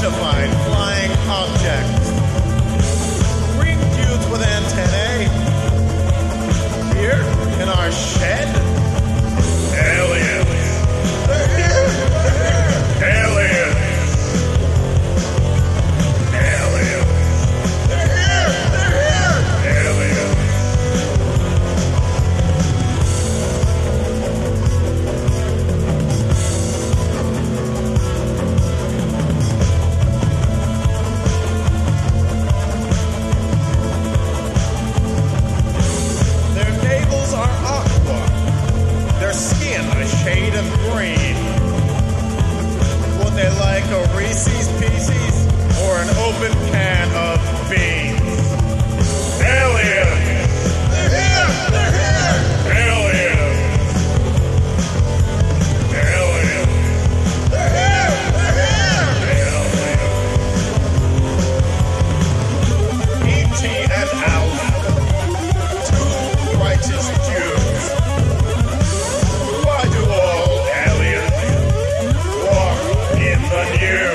unidentified flying object. Green dudes with antennae. Here in our shed. Aliens. They're here. Aliens. Aliens. They're here. Aliens. Their navels are aqua. Their skin a shade of green. Would they like a Reese's Pieces or an open can of beans? Aliens. They're here. Aliens. Aliens. They're here. E.T. and Alf, two righteous Jews. Why do all Aliens. walk In the new.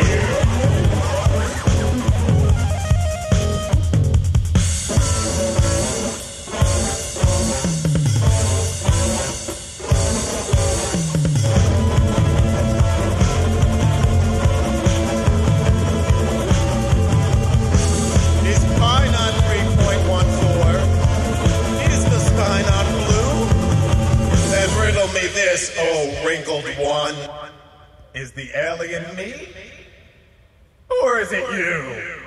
Is Pi not 3.14? Is the sky not blue? Then riddle me this, oh wrinkled one. Is the alien me? Or is it you?